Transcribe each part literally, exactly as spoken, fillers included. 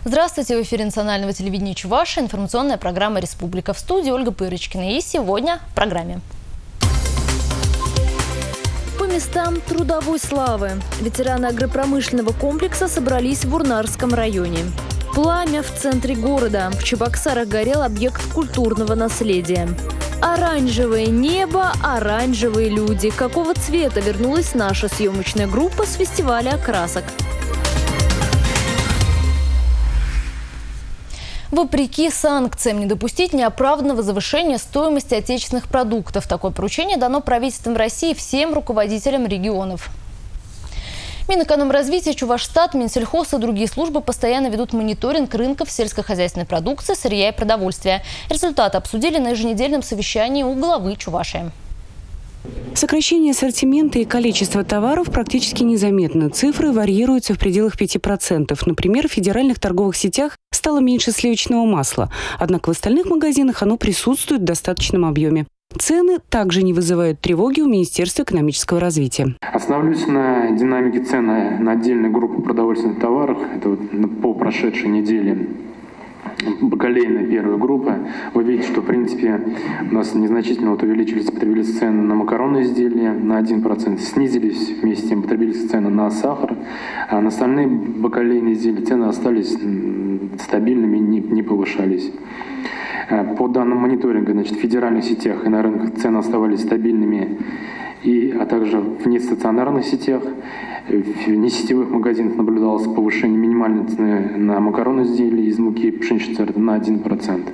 Здравствуйте, в эфире национального телевидения Чувашии, информационная программа «Республика». В студии Ольга Пырочкина. И сегодня в программе. По местам трудовой славы. Ветераны агропромышленного комплекса собрались в Урнарском районе. Пламя в центре города. В Чебоксарах горел объект культурного наследия. Оранжевое небо, оранжевые люди. Какого цвета вернулась наша съемочная группа с фестиваля красок? Вопреки санкциям не допустить неоправданного завышения стоимости отечественных продуктов. Такое поручение дано правительством России всем руководителям регионов. Минэкономразвития, Чувашстат, Минсельхоз и другие службы постоянно ведут мониторинг рынков сельскохозяйственной продукции, сырья и продовольствия. Результаты обсудили на еженедельном совещании у главы Чувашии. Сокращение ассортимента и количества товаров практически незаметно. Цифры варьируются в пределах пяти процентов. Например, в федеральных торговых сетях стало меньше сливочного масла. Однако в остальных магазинах оно присутствует в достаточном объеме. Цены также не вызывают тревоги у Министерства экономического развития. Остановлюсь на динамике цен на отдельные группы продовольственных товаров. Это вот по прошедшей неделе. Бакалейная первая группа. Вы видите, что в принципе у нас незначительно вот увеличились, потребились цены на макаронные изделия на один процент, снизились вместе с тем потребились цены на сахар, а на остальные бакалейные изделия цены остались стабильными, не, не повышались. По данным мониторинга, значит, в федеральных сетях и на рынках цены оставались стабильными, и, а также в нестационарных сетях. В несетевых магазинах наблюдалось повышение минимальной цены на макароны изделия из муки пшеничной на один процент.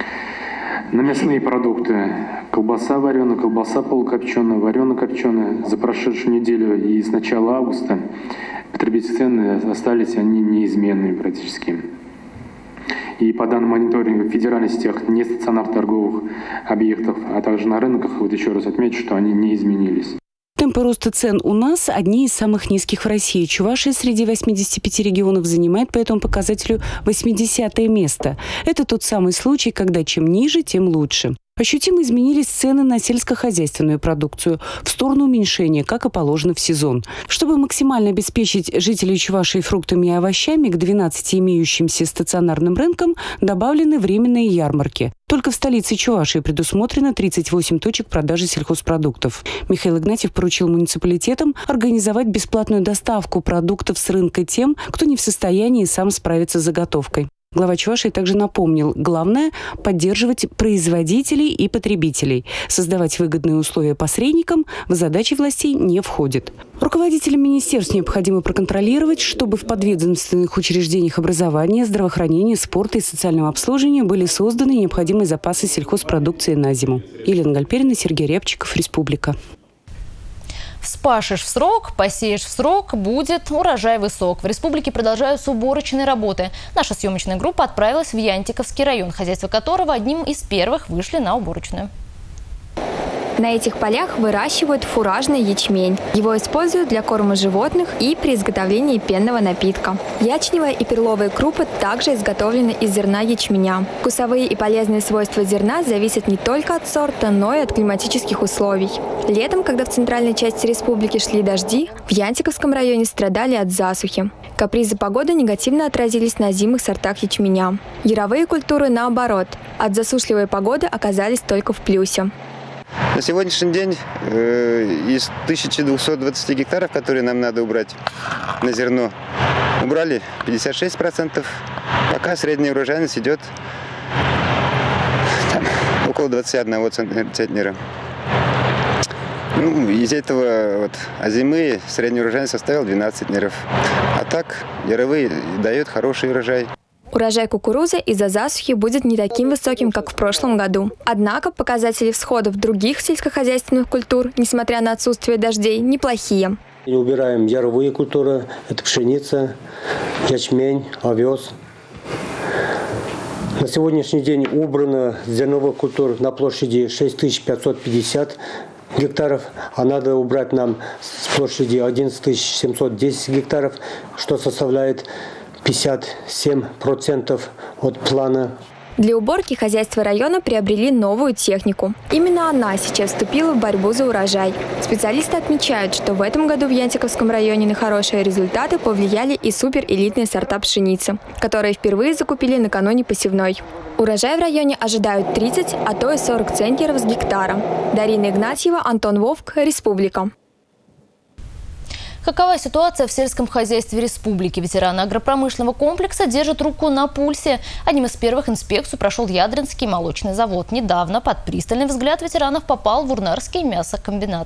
На мясные продукты колбаса вареная, колбаса полукопченая, варено-копченая. За прошедшую неделю и с начала августа потребительские цены остались они неизменными практически. И по данным мониторинга в федеральных сетях нестационарных торговых объектов, а также на рынках, вот еще раз отмечу, что они не изменились. Темпы роста цен у нас одни из самых низких в России. Чувашия среди восьмидесяти пяти регионов занимает по этому показателю восьмидесятое место. Это тот самый случай, когда чем ниже, тем лучше. Ощутимо изменились цены на сельскохозяйственную продукцию в сторону уменьшения, как и положено в сезон. Чтобы максимально обеспечить жителей Чувашии фруктами и овощами, к двенадцати имеющимся стационарным рынкам добавлены временные ярмарки. Только в столице Чувашии предусмотрено тридцать восемь точек продажи сельхозпродуктов. Михаил Игнатьев поручил муниципалитетам организовать бесплатную доставку продуктов с рынка тем, кто не в состоянии сам справиться с заготовкой. Глава Чувашии также напомнил, главное – поддерживать производителей и потребителей. Создавать выгодные условия посредникам в задачи властей не входит. Руководителям министерств необходимо проконтролировать, чтобы в подведомственных учреждениях образования, здравоохранения, спорта и социального обслуживания были созданы необходимые запасы сельхозпродукции на зиму. Елена Гальперина, Сергей Рябчиков, Республика. Вспашешь в срок, посеешь в срок, будет урожай высок. В республике продолжаются уборочные работы. Наша съемочная группа отправилась в Янтиковский район, хозяйство которого одним из первых вышли на уборочную. На этих полях выращивают фуражный ячмень. Его используют для корма животных и при изготовлении пенного напитка. Ячневая и перловая крупы также изготовлены из зерна ячменя. Вкусовые и полезные свойства зерна зависят не только от сорта, но и от климатических условий. Летом, когда в центральной части республики шли дожди, в Янтиковском районе страдали от засухи. Капризы погоды негативно отразились на озимых сортах ячменя. Яровые культуры, наоборот, от засушливой погоды оказались только в плюсе. На сегодняшний день э, из тысячи двухсот двадцати гектаров, которые нам надо убрать на зерно, убрали пятьдесят шесть процентов. Пока средняя урожайность идет там, около двадцати одного центнера. Ну, из этого вот, озимые средняя урожайность составила двенадцать центнеров. А так яровые дают хороший урожай. Урожай кукурузы из-за засухи будет не таким высоким, как в прошлом году. Однако показатели всходов других сельскохозяйственных культур, несмотря на отсутствие дождей, неплохие. Убираем яровые культуры, это пшеница, ячмень, овес. На сегодняшний день убрано зерновых культур на площади шесть тысяч пятьсот пятьдесят гектаров, а надо убрать нам с площади одиннадцать тысяч семьсот десять гектаров, что составляет пятьдесят семь процентов от плана. Для уборки хозяйства района приобрели новую технику. Именно она сейчас вступила в борьбу за урожай. Специалисты отмечают, что в этом году в Янтиковском районе на хорошие результаты повлияли и суперэлитные сорта пшеницы, которые впервые закупили накануне посевной. Урожай в районе ожидают тридцать, а то и сорок центнеров с гектара. Дарина Игнатьева, Антон Вовк, Республика. Какова ситуация в сельском хозяйстве республики? Ветераны агропромышленного комплекса держат руку на пульсе. Одним из первых инспекцию прошел Ядринский молочный завод. Недавно под пристальный взгляд ветеранов попал в Урнарский мясокомбинат.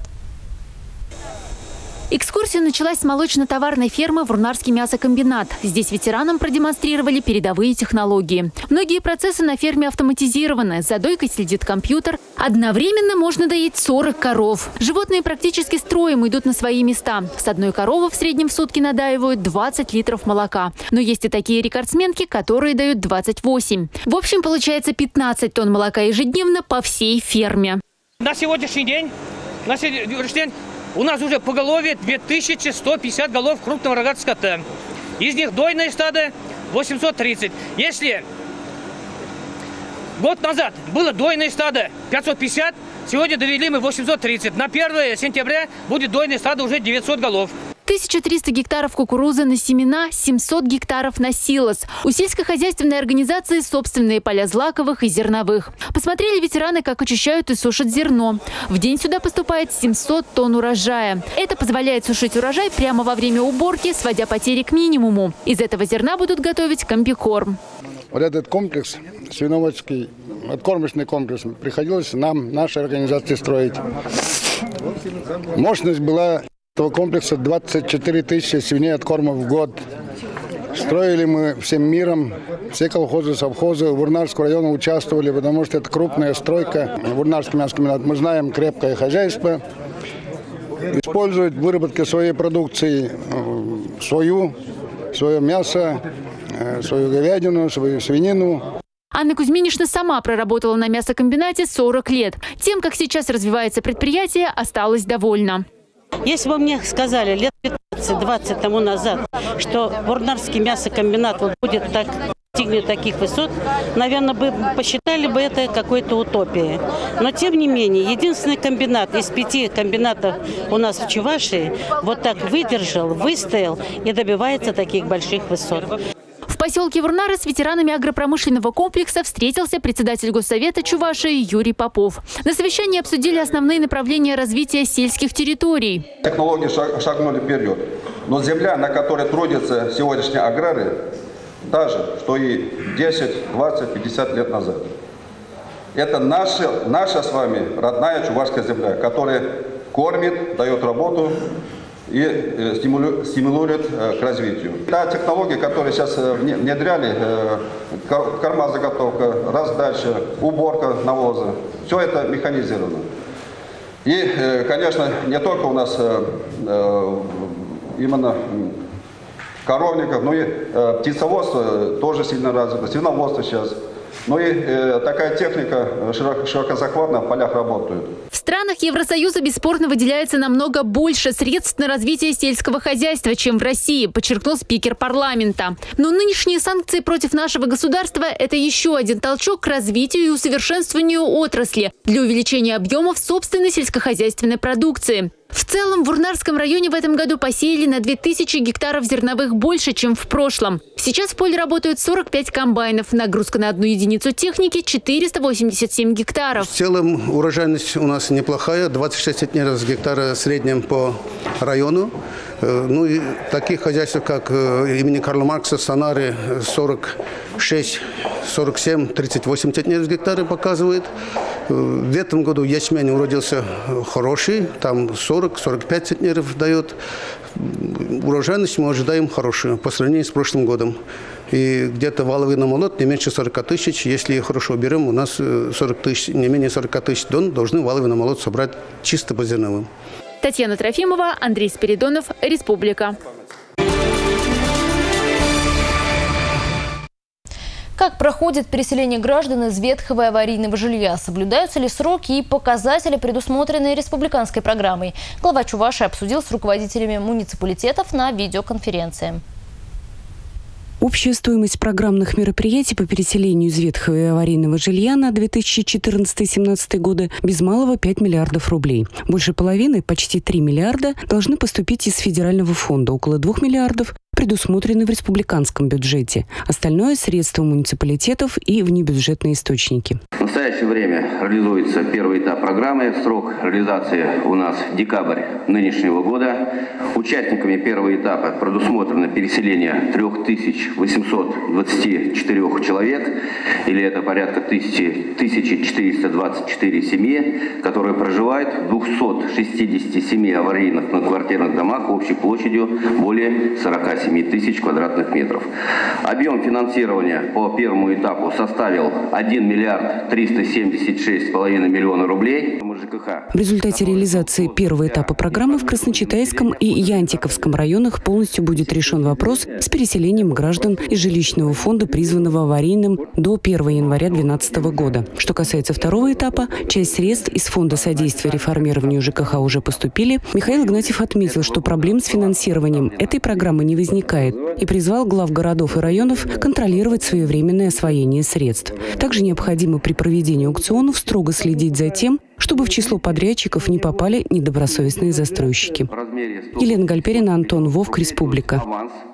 Экскурсия началась с молочно-товарной фермы в Урнарский мясокомбинат. Здесь ветеранам продемонстрировали передовые технологии. Многие процессы на ферме автоматизированы. За дойкой следит компьютер. Одновременно можно доить сорок коров. Животные практически строем идут на свои места. С одной коровы в среднем в сутки надаивают двадцать литров молока. Но есть и такие рекордсменки, которые дают двадцать восемь. В общем, получается пятнадцать тонн молока ежедневно по всей ферме. На сегодняшний день, на сегодняшний день у нас уже поголовье две тысячи сто пятьдесят голов крупного рогатого скота. Из них дойное стадо восемьсот тридцать. Если год назад было дойное стадо пятьсот пятьдесят, сегодня довели мы восемьсот тридцать. На первое сентября будет дойное стадо уже девятьсот голов. тысяча триста гектаров кукурузы на семена, семьсот гектаров на силос. У сельскохозяйственной организации собственные поля злаковых и зерновых. Посмотрели ветераны, как очищают и сушат зерно. В день сюда поступает семьсот тонн урожая. Это позволяет сушить урожай прямо во время уборки, сводя потери к минимуму. Из этого зерна будут готовить комбикорм. Вот этот комплекс, свиноводский, откормочный комплекс, приходилось нам, нашей организации, строить. Мощность была этого комплекса двадцать четыре тысячи свиней откорма в год. Строили мы всем миром, все колхозы, совхозы в Урнарском районе участвовали, потому что это крупная стройка. В Урнарском мясокомбинате мы знаем крепкое хозяйство. Используют в выработке своей продукции свою, свое мясо, свою говядину, свою свинину. Анна Кузьминишна сама проработала на мясокомбинате сорок лет. Тем, как сейчас развивается предприятие, осталась довольна. Если бы мне сказали лет пятнадцать-двадцать тому назад, что Урнарский мясокомбинат вот будет так, достигнет таких высот, наверное, бы посчитали бы это какой-то утопией. Но тем не менее, единственный комбинат из пяти комбинатов у нас в Чувашии вот так выдержал, выстоял и добивается таких больших высот. В поселке Вурнары с ветеранами агропромышленного комплекса встретился председатель Госсовета Чувашии Юрий Попов. На совещании обсудили основные направления развития сельских территорий. Технологии шагнули вперед, но земля, на которой трудятся сегодняшние аграры, та же, что и десять, двадцать, пятьдесят лет назад. Это наша, наша с вами родная чувашская земля, которая кормит, дает работу и стимулирует к развитию. Та технология, которую сейчас внедряли, корма заготовка, раздача, уборка навоза, все это механизировано. И, конечно, не только у нас именно коровников, но и птицеводство тоже сильно развито, свиноводство сейчас. Ну и э, такая техника широко, широкозахватно в полях работает. В странах Евросоюза бесспорно выделяется намного больше средств на развитие сельского хозяйства, чем в России, подчеркнул спикер парламента. Но нынешние санкции против нашего государства – это еще один толчок к развитию и усовершенствованию отрасли для увеличения объемов собственной сельскохозяйственной продукции. В целом в Урнарском районе в этом году посеяли на две тысячи гектаров зерновых больше, чем в прошлом. Сейчас в поле работают сорок пять комбайнов. Нагрузка на одну единицу техники – четыреста восемьдесят семь гектаров. В целом урожайность у нас неплохая. двадцать шесть центнеров с гектара в среднем по району. Ну и таких хозяйств, как имени Карла Маркса, Санары, сорок шесть, сорок семь, тридцать восемь центнеров с гектара показывает. В этом году ячмень уродился хороший, там сорок — сорок пять центнеров дает. Урожайность мы ожидаем хорошую по сравнению с прошлым годом. И где-то валовый намолот не меньше сорока тысяч. Если хорошо берем, у нас сорок тысяч, не менее сорока тысяч тонн должны валовый намолот собрать чисто по зерновым. Татьяна Трофимова, Андрей Спиридонов, Республика. Как проходит переселение граждан из ветхого и аварийного жилья? Соблюдаются ли сроки и показатели, предусмотренные республиканской программой? Глава Чувашии обсудил с руководителями муниципалитетов на видеоконференции. Общая стоимость программных мероприятий по переселению из ветхого и аварийного жилья на две тысячи четырнадцатый — две тысячи семнадцатый годы без малого пять миллиардов рублей. Больше половины, почти три миллиарда, должны поступить из федерального фонда, около двух миллиардов предусмотрены в республиканском бюджете. Остальное – средства муниципалитетов и внебюджетные источники. В настоящее время реализуется первый этап программы. Срок реализации у нас декабрь нынешнего года. Участниками первого этапа предусмотрено переселение три тысячи восемьсот двадцать четыре человек, или это порядка тысяча четыреста двадцать четыре семьи, которые проживают в двухстах шестидесяти семи аварийных многоквартирных домах общей площадью более сорока семи тысяч квадратных метров. Объем финансирования по первому этапу составил один миллиард триста семьдесят шесть с половиной миллиона рублей. В результате реализации первого этапа программы в Красночитайском и Янтиковском районах полностью будет решен вопрос с переселением граждан из жилищного фонда, призванного аварийным до первого января две тысячи двенадцатого года. Что касается второго этапа, часть средств из Фонда содействия реформированию ЖКХ уже поступили. Михаил Игнатьев отметил, что проблем с финансированием этой программы не возникает, и призвал глав городов и районов контролировать своевременное освоение средств. Также необходимо при проведении аукционов строго следить за тем, чтобы в число подрядчиков не попали недобросовестные застройщики. Елена Гальперина, Антон Вовк, Республика.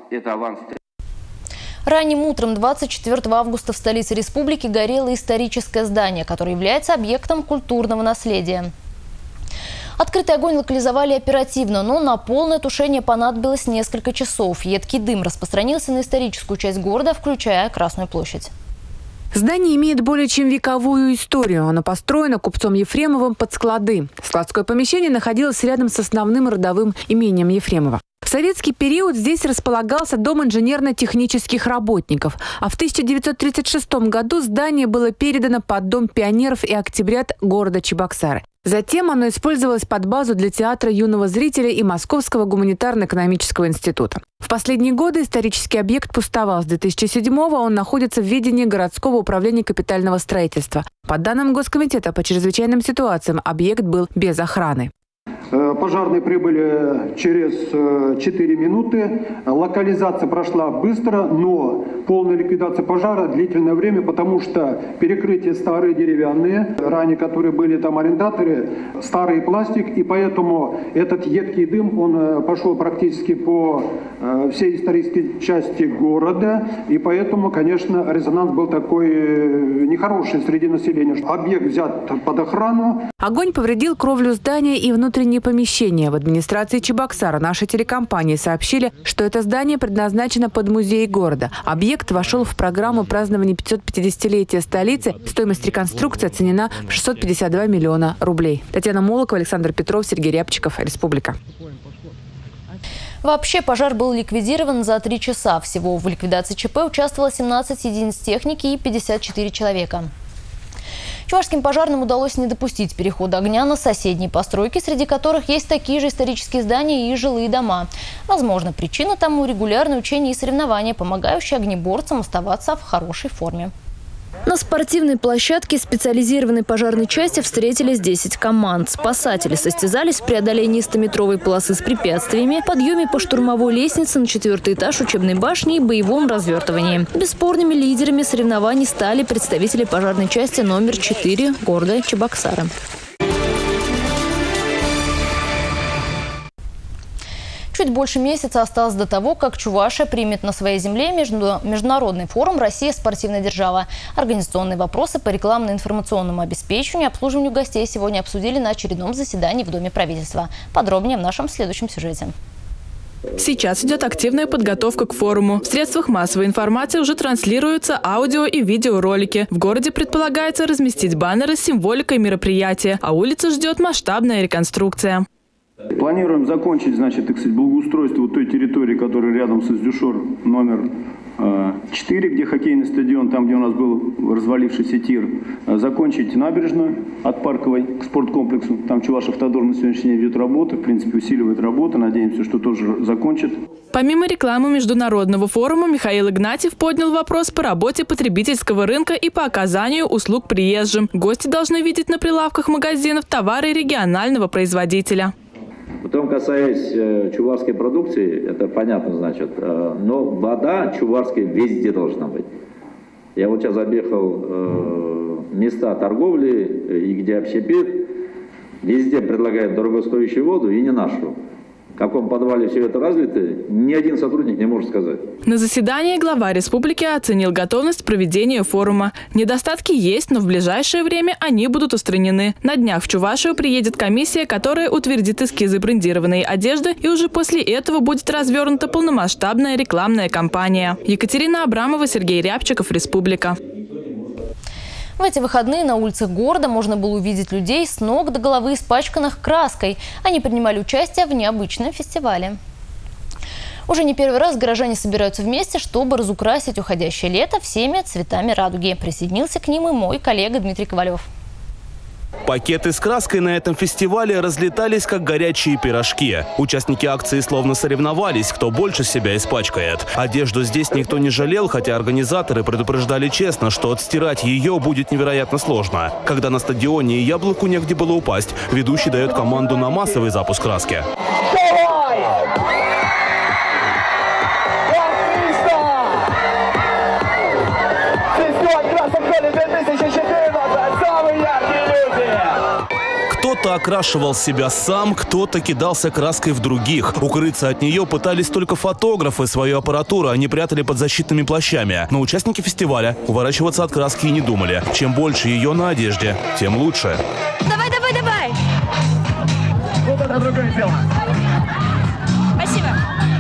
Ранним утром двадцать четвёртого августа в столице республики горело историческое здание, которое является объектом культурного наследия. Открытый огонь локализовали оперативно, но на полное тушение понадобилось несколько часов. Едкий дым распространился на историческую часть города, включая Красную площадь. Здание имеет более чем вековую историю. Оно построено купцом Ефремовым под склады. Складское помещение находилось рядом с основным родовым имением Ефремова. В советский период здесь располагался дом инженерно-технических работников, а в тысяча девятьсот тридцать шестом году здание было передано под Дом пионеров и октябрят города Чебоксары. Затем оно использовалось под базу для театра юного зрителя и Московского гуманитарно-экономического института. В последние годы исторический объект пустовал. С две тысячи седьмого он находится в ведении городского управления капитального строительства. По данным Госкомитета по чрезвычайным ситуациям, объект был без охраны. Пожарные прибыли через четыре минуты. Локализация прошла быстро, но полная ликвидация пожара длительное время, потому что перекрытия старые деревянные, ранее которые были там арендаторы, старый пластик, и поэтому этот едкий дым, он пошел практически по всей исторической части города, и поэтому, конечно, резонанс был такой нехороший среди населения. Объект взят под охрану. Огонь повредил кровлю здания и внутренние помещения. В администрации Чебоксара нашей телекомпании сообщили, что это здание предназначено под музей города. Объект вошел в программу празднования пятисотпятидесятилетия столицы. Стоимость реконструкции оценена в шестьсот пятьдесят два миллиона рублей. Татьяна Молокова, Александр Петров, Сергей Рябчиков, Республика. Вообще пожар был ликвидирован за три часа. Всего в ликвидации ЧП участвовало семнадцать единиц техники и пятьдесят четыре человека. Чувашским пожарным удалось не допустить перехода огня на соседние постройки, среди которых есть такие же исторические здания и жилые дома. Возможно, причина тому регулярные учения и соревнования, помогающие огнеборцам оставаться в хорошей форме. На спортивной площадке специализированной пожарной части встретились десять команд. Спасатели состязались в преодолении стометровой полосы с препятствиями, подъеме по штурмовой лестнице на четвертый этаж учебной башни и боевом развертывании. Бесспорными лидерами соревнований стали представители пожарной части номер четыре города Чебоксары. Чуть больше месяца осталось до того, как Чувашия примет на своей земле международный форум «Россия – спортивная держава». Организационные вопросы по рекламно-информационному обеспечению и обслуживанию гостей сегодня обсудили на очередном заседании в Доме правительства. Подробнее в нашем следующем сюжете. Сейчас идет активная подготовка к форуму. В средствах массовой информации уже транслируются аудио и видеоролики. В городе предполагается разместить баннеры с символикой мероприятия, а улицу ждет масштабная реконструкция. Планируем закончить, значит, так сказать, благоустройство вот той территории, которая рядом с Издюшор номер четыре, где хоккейный стадион, там, где у нас был развалившийся тир. Закончить набережную от Парковой к спорткомплексу. Там Чувашавтодор на сегодняшний день ведет работу, в принципе, усиливает работу. Надеемся, что тоже закончит. Помимо рекламы международного форума, Михаил Игнатьев поднял вопрос по работе потребительского рынка и по оказанию услуг приезжим. Гости должны видеть на прилавках магазинов товары регионального производителя. Потом, касаясь э, чувашской продукции, это понятно, значит, э, но вода чувашская везде должна быть. Я вот сейчас объехал э, места торговли, э, и где общепит, везде предлагают дорогостоящую воду и не нашу. В каком подвале все это разлито, ни один сотрудник не может сказать. На заседании глава республики оценил готовность к проведению форума. Недостатки есть, но в ближайшее время они будут устранены. На днях в Чувашию приедет комиссия, которая утвердит эскизы брендированной одежды, и уже после этого будет развернута полномасштабная рекламная кампания. Екатерина Абрамова, Сергей Рябчиков, Республика. В эти выходные на улицах города можно было увидеть людей с ног до головы испачканных краской. Они принимали участие в необычном фестивале. Уже не первый раз горожане собираются вместе, чтобы разукрасить уходящее лето всеми цветами радуги. Присоединился к ним и мой коллега Дмитрий Ковалев. Пакеты с краской на этом фестивале разлетались, как горячие пирожки. Участники акции словно соревновались, кто больше себя испачкает. Одежду здесь никто не жалел, хотя организаторы предупреждали честно, что отстирать ее будет невероятно сложно. Когда на стадионе яблоку негде было упасть, ведущий дает команду на массовый запуск краски. Кто-то окрашивал себя сам, кто-то кидался краской в других. Укрыться от нее пытались только фотографы. Свою аппаратуру они прятали под защитными плащами. Но участники фестиваля уворачиваться от краски и не думали. Чем больше ее на одежде, тем лучше. Давай, давай, давай! Вот это другое дело. Спасибо.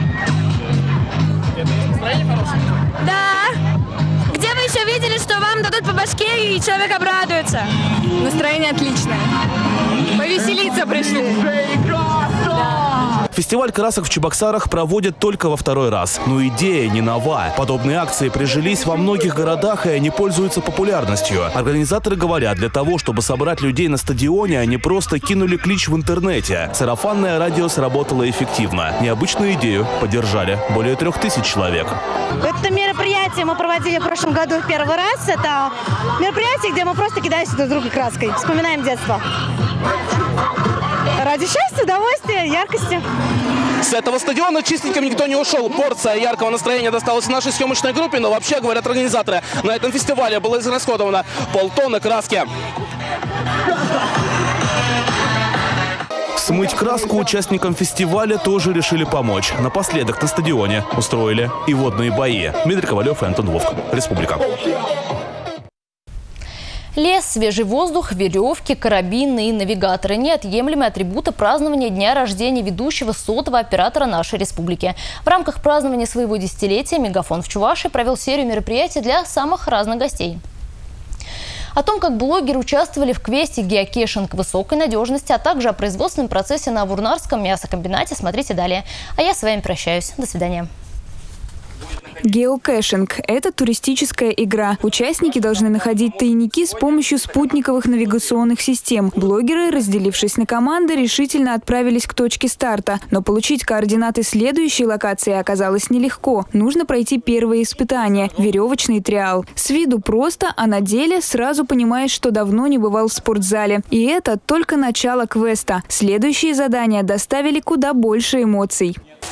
Настроение хорошее? Да. Где вы еще видели, что вам дадут по башке и человек обрадуется? Настроение отличное. Повеселиться пришли. Фестиваль красок в Чебоксарах проводят только во второй раз. Но идея не нова. Подобные акции прижились во многих городах, и они пользуются популярностью. Организаторы говорят, для того, чтобы собрать людей на стадионе, они просто кинули клич в интернете. Сарафанное радио сработало эффективно. Необычную идею поддержали более трех тысяч человек. Это мероприятие мы проводили в прошлом году в первый раз. Это мероприятие, где мы просто кидаемся друг друга краской. Вспоминаем детство. Ради счастья, удовольствия, яркости. С этого стадиона чистеньким никто не ушел. Порция яркого настроения досталась нашей съемочной группе, но вообще, говорят организаторы, на этом фестивале было израсходовано полтонны краски. Смыть краску участникам фестиваля тоже решили помочь. Напоследок на стадионе устроили и водные бои. Дмитрий Ковалев и Антон Вовк. Республика. Лес, свежий воздух, веревки, карабины и навигаторы – неотъемлемые атрибуты празднования дня рождения ведущего сотового оператора нашей республики. В рамках празднования своего десятилетия Мегафон в Чувашии провел серию мероприятий для самых разных гостей. О том, как блогеры участвовали в квесте «Геокешинг высокой надежности», а также о производственном процессе на Вурнарском мясокомбинате, смотрите далее. А я с вами прощаюсь. До свидания. Геокэшинг – это туристическая игра. Участники должны находить тайники с помощью спутниковых навигационных систем. Блогеры, разделившись на команды, решительно отправились к точке старта. Но получить координаты следующей локации оказалось нелегко. Нужно пройти первое испытание – веревочный триал. С виду просто, а на деле сразу понимаешь, что давно не бывал в спортзале. И это только начало квеста. Следующие задания доставили куда больше эмоций.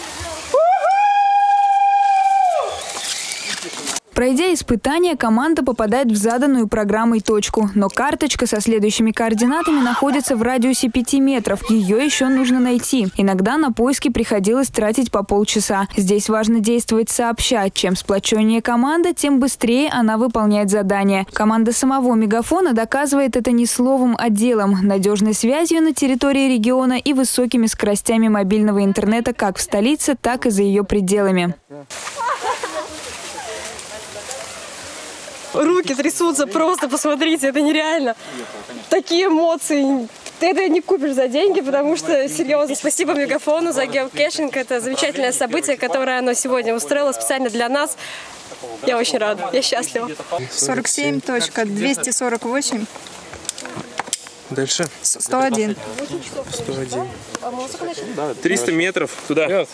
Пройдя испытание, команда попадает в заданную программой точку. Но карточка со следующими координатами находится в радиусе пяти метров. Ее еще нужно найти. Иногда на поиски приходилось тратить по полчаса. Здесь важно действовать сообща. Чем сплоченнее команда, тем быстрее она выполняет задание. Команда самого Мегафона доказывает это не словом, а делом. Надежной связью на территории региона и высокими скоростями мобильного интернета как в столице, так и за ее пределами. Руки трясутся, просто посмотрите, это нереально. Такие эмоции. Ты это не купишь за деньги, потому что, серьезно, спасибо Мегафону за геокэшинг. Это замечательное событие, которое оно сегодня устроило специально для нас. Я очень рада, я счастлива. сорок семь точка двести сорок восемь. Дальше? сто один. сто один. Да, триста метров туда. Наверх,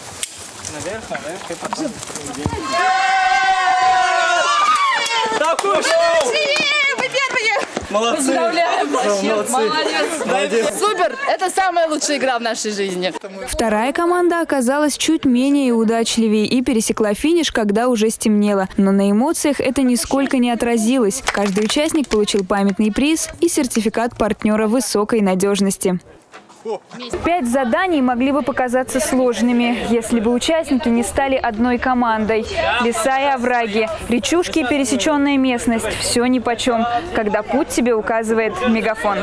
наверх. Так уж! Вы первые! Молодцы. Поздравляем. Молодцы. Молодец. Молодец. Супер. Это самая лучшая игра в нашей жизни. Вторая команда оказалась чуть менее удачливее и пересекла финиш, когда уже стемнело. Но на эмоциях это нисколько не отразилось. Каждый участник получил памятный приз и сертификат партнера высокой надежности. Пять заданий могли бы показаться сложными, если бы участники не стали одной командой. Леса и овраги, речушки и пересеченная местность – все нипочем, когда путь тебе указывает мегафон.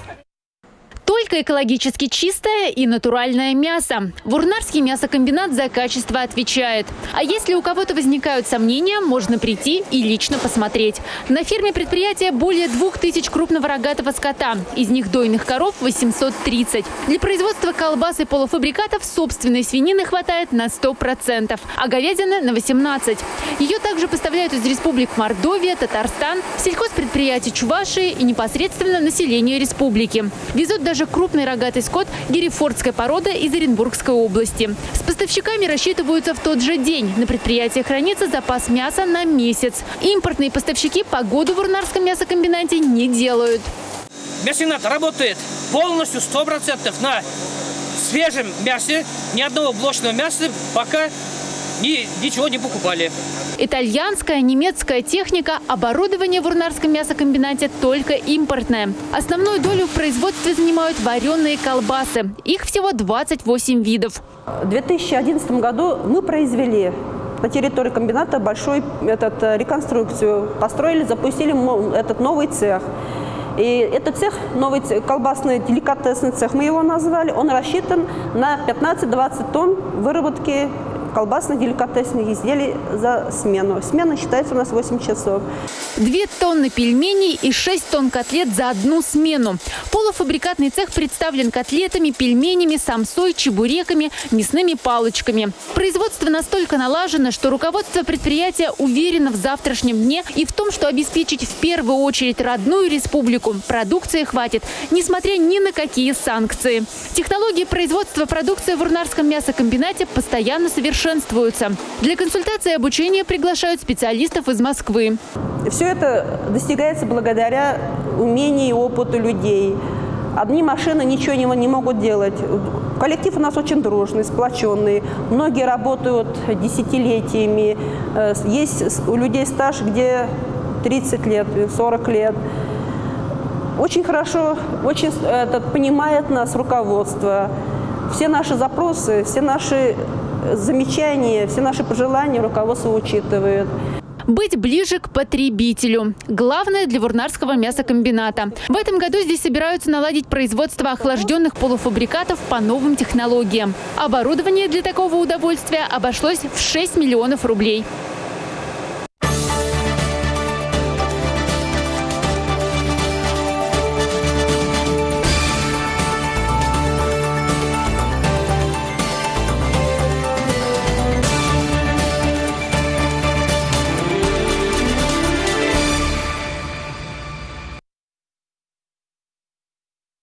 Только экологически чистое и натуральное мясо. Вурнарский мясокомбинат за качество отвечает. А если у кого-то возникают сомнения, можно прийти и лично посмотреть. На ферме предприятия более двух тысяч крупного рогатого скота. Из них дойных коров восемьсот тридцать. Для производства колбас и полуфабрикатов собственной свинины хватает на сто процентов, а говядины на восемнадцать процентов. Ее также поставляют из республик Мордовия, Татарстан, сельхозпредприятий Чувашии и непосредственно население республики. Везут даже Даже крупный рогатый скот герефордской породы из Оренбургской области. С поставщиками рассчитываются в тот же день. На предприятии хранится запас мяса на месяц. Импортные поставщики погоду в Вурнарском мясокомбинате не делают. Мясокомбинат работает полностью, сто процентов на свежем мясе. Ни одного блочного мяса пока ни, ничего не покупали. Итальянская, немецкая техника, оборудование в Вурнарском мясокомбинате только импортное. Основную долю в производстве занимают вареные колбасы. Их всего двадцать восемь видов. В две тысячи одиннадцатом году мы произвели на территории комбината большую этот, реконструкцию. Построили, запустили этот новый цех. И этот цех, новый цех, колбасный деликатесный цех, мы его назвали, он рассчитан на пятнадцать-двадцать тонн выработки колбасных деликатесных изделий за смену. Смена считается у нас восемь часов. Две тонны пельменей и шесть тонн котлет за одну смену. Полуфабрикатный цех представлен котлетами, пельменями, самсой, чебуреками, мясными палочками. Производство настолько налажено, что руководство предприятия уверено в завтрашнем дне и в том, что обеспечить в первую очередь родную республику продукции хватит, несмотря ни на какие санкции. Технологии производства продукции в Вурнарском мясокомбинате постоянно совершенствуются. Для консультации и обучения приглашают специалистов из Москвы. Все это достигается благодаря умению и опыту людей. Одни машины ничего не, не могут делать. Коллектив у нас очень дружный, сплоченный. Многие работают десятилетиями. Есть у людей стаж, где тридцать лет, сорок лет. Очень хорошо, очень этот, понимает нас руководство. Все наши запросы, все наши замечания, все наши пожелания руководство учитывает. Быть ближе к потребителю. Главное для Вурнарского мясокомбината. В этом году здесь собираются наладить производство охлажденных полуфабрикатов по новым технологиям. Оборудование для такого удовольствия обошлось в шесть миллионов рублей.